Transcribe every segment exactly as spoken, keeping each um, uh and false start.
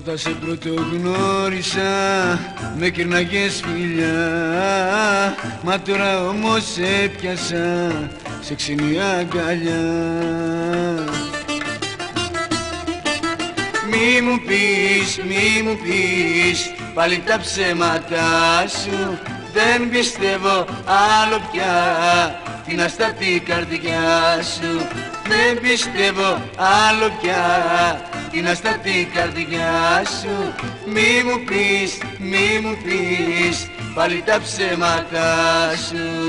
Όταν σε πρωτογνώρισα με κερναγες φιλιά, μα τώρα όμως σε πιάσα σε ξινή αγκαλιά. Μη μου πεις, μη μου πεις πάλι τα ψέματά σου, δεν πιστεύω άλλο πια την αστατή καρδιά σου. Δεν πιστεύω άλλο πια την αστατή καρδιά σου. Μη μου πεις, μη μου πεις πάλι τα ψέματά σου.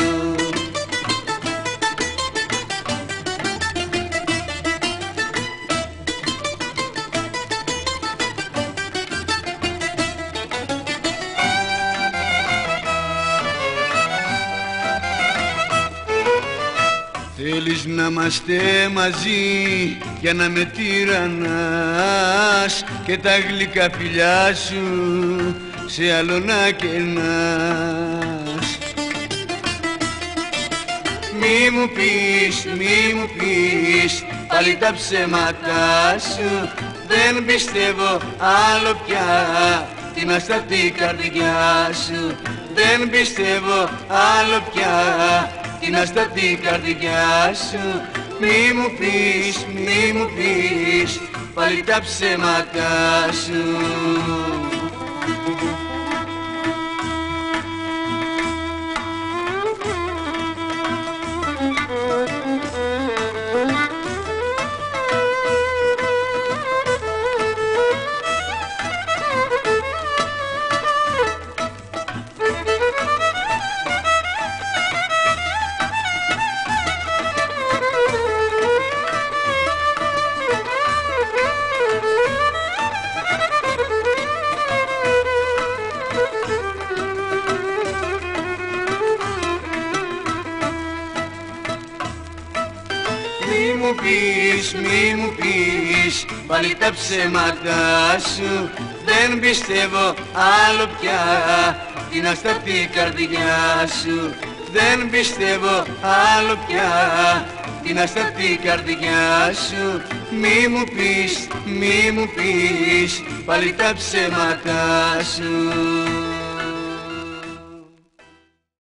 Θέλεις να είμαστε μαζί για να με τυραννάς και τα γλυκά φιλιά σου σε άλλο να κερνάς. Μη μου πεις, μη μου πεις πάλι τα ψέματά σου, δεν πιστεύω άλλο πια την αστατή καρδιά σου. Δεν πιστεύω άλλο πια την αστατή καρδιά σου. Μη μου πεις, μη μου πεις πάλι τα ψέματά σου. Μη μου πεις, μη μου πεις πάλι τα ψέματά σου, δεν πιστεύω άλλο πια την αστατή καρδιά σου. Δεν πιστεύω άλλο πια την αστατή καρδιά σου. Μη μου πεις, μη μου πεις πάλι τα ψέματά σου.